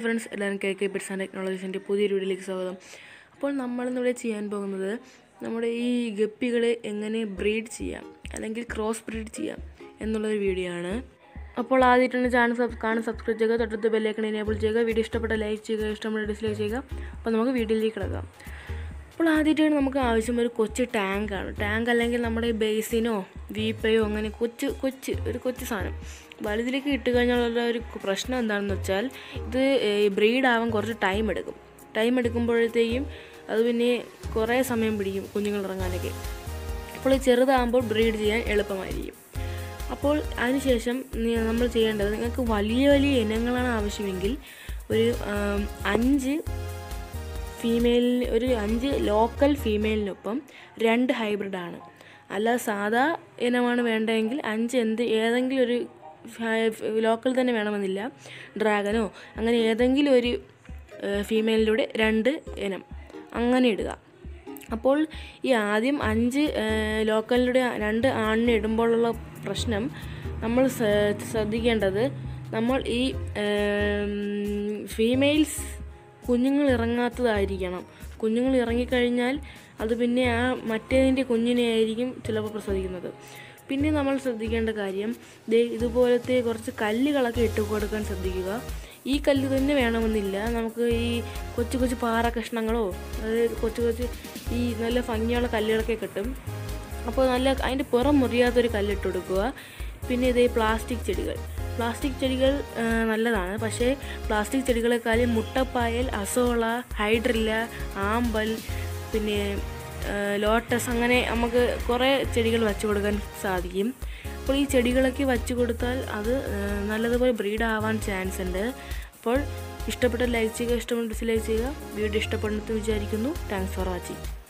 Friends, എല്ലാവരും KK Pets and Technologies പുതിയൊരു വീഡിയോയിലേക്ക് സ്വാഗതം. അപ്പോൾ നമ്മളിന്നിവിടെ ചെയ്യാൻ പോകുന്നത് നമ്മുടെ ഈ ഗപ്പികളെ എങ്ങനെ ബ്രീഡ് ചെയ്യാം അല്ലെങ്കിൽ ക്രോസ് ബ്രീഡ് ചെയ്യാം എന്നുള്ളൊരു വീഡിയോ ആണ്. അപ്പോൾ ആദ്യമായിട്ടാണ് ചാനൽ സബ്സ്ക്രൈബ് ചെയ്യുക, തൊട്ടടുത്ത് ബെല്ലൈക്കൺ എനേബിൾ ചെയ്യുക, വീഡിയോ ഇഷ്ടപ്പെട്ട ലൈക്ക് ചെയ്യുക, ഇഷ്ടപ്പെട്ട ഡിസ്ലൈക്ക് ചെയ്യുക. അപ്പോൾ നമുക്ക് വീഡിയോയിലേക്ക് കിടക്കാം. അപ്പോൾ ആദ്യമായിട്ടാണ് നമുക്ക് ആവശ്യം ഒരു കൊച്ചു ടാങ്കാണ്. ടാങ്ക് അല്ലെങ്കിൽ നമ്മുടെ ഈ ബേസിനോ വീപ്പയോ അങ്ങനെ കൊച്ചു സാധനം വലുതിലേക്ക് ഇട്ട് കഴിഞ്ഞുള്ള ഒരു പ്രശ്നം എന്താണെന്ന് വെച്ചാൽ ഇത് ബ്രീഡാവാൻ കുറച്ച് ടൈം എടുക്കുമ്പോഴത്തേക്കും അത് പിന്നെ കുറേ സമയം പിടിക്കും കുഞ്ഞുങ്ങൾ ഇറങ്ങാനൊക്കെ. അപ്പോൾ ഈ ചെറുതാകുമ്പോൾ ബ്രീഡ് ചെയ്യാൻ എളുപ്പമായിരിക്കും. അപ്പോൾ അതിനുശേഷം നമ്മൾ ചെയ്യേണ്ടത്, നിങ്ങൾക്ക് വലിയ ഇനങ്ങളാണ് ആവശ്യമെങ്കിൽ ഒരു 5 ലോക്കൽ ഫീമെയിലിനൊപ്പം 2 ഹൈബ്രിഡാണ്. അല്ലാതെ സാധാ ഇനമാണ് വേണ്ടതെങ്കിൽ 5 ഏതെങ്കിലും ഒരു ലോക്കൽ തന്നെ വേണമെന്നില്ല. ഡ്രാഗനോ അങ്ങനെ ഏതെങ്കിലും ഒരു ഫീമെയിലിലൂടെ 2 ഇനം അങ്ങനെ ഇടുക. അപ്പോൾ ഈ ആദ്യം 5 ലോക്കലിലൂടെ 2 ആണിനെ ഇടുമ്പോഴുള്ള പ്രശ്നം നമ്മൾ ശ്രദ്ധിക്കേണ്ടത്, നമ്മൾ ഈ ഫീമെയിൽസ് കുഞ്ഞുങ്ങൾ ഇറങ്ങാത്തതായിരിക്കണം. കുഞ്ഞുങ്ങൾ ഇറങ്ങിക്കഴിഞ്ഞാൽ അത് പിന്നെ ആ മറ്റേതിൻ്റെ കുഞ്ഞിനെ ആയിരിക്കും ചിലപ്പോൾ പ്രസവിക്കുന്നത്. പിന്നെ നമ്മൾ ശ്രദ്ധിക്കേണ്ട കാര്യം, ഇതുപോലത്തെ കുറച്ച് കല്ലുകളൊക്കെ ഇട്ട് കൊടുക്കാൻ ശ്രദ്ധിക്കുക. ഈ കല്ല് തന്നെ വേണമെന്നില്ല, നമുക്ക് ഈ കൊച്ചു പാറ കഷ്ണങ്ങളോ അതായത് കൊച്ചു ഈ നല്ല ഭംഗിയുള്ള കല്ലുകളൊക്കെ കിട്ടും. അപ്പോൾ നല്ല അതിൻ്റെ പുറം മുറിയാത്തൊരു കല്ലിട്ട് കൊടുക്കുക. പിന്നെ പ്ലാസ്റ്റിക് ചെടികൾ നല്ലതാണ്. പക്ഷേ പ്ലാസ്റ്റിക് ചെടികളെക്കാളും മുട്ടപ്പായൽ, അസോള, ഹൈഡ്രില്ല, ആമ്പൽ, പിന്നെ ലോട്ടസ് അങ്ങനെ നമുക്ക് കുറേ ചെടികൾ വച്ചു കൊടുക്കാൻ സാധിക്കും. അപ്പോൾ ഈ ചെടികളൊക്കെ വച്ചു കൊടുത്താൽ അത് നല്ലതുപോലെ ബ്രീഡ് ആവാൻ ചാൻസ് ഉണ്ട്. അപ്പോൾ ഇഷ്ടപ്പെട്ട ലൈക്ക് ചെയ്യുക, ഇഷ്ടപ്പെട്ട ഡിസ്ലൈക്ക് ചെയ്യുക. വീഡിയോ ഇഷ്ടപ്പെടുന്നത് വിചാരിക്കുന്നു. Thanks for watching.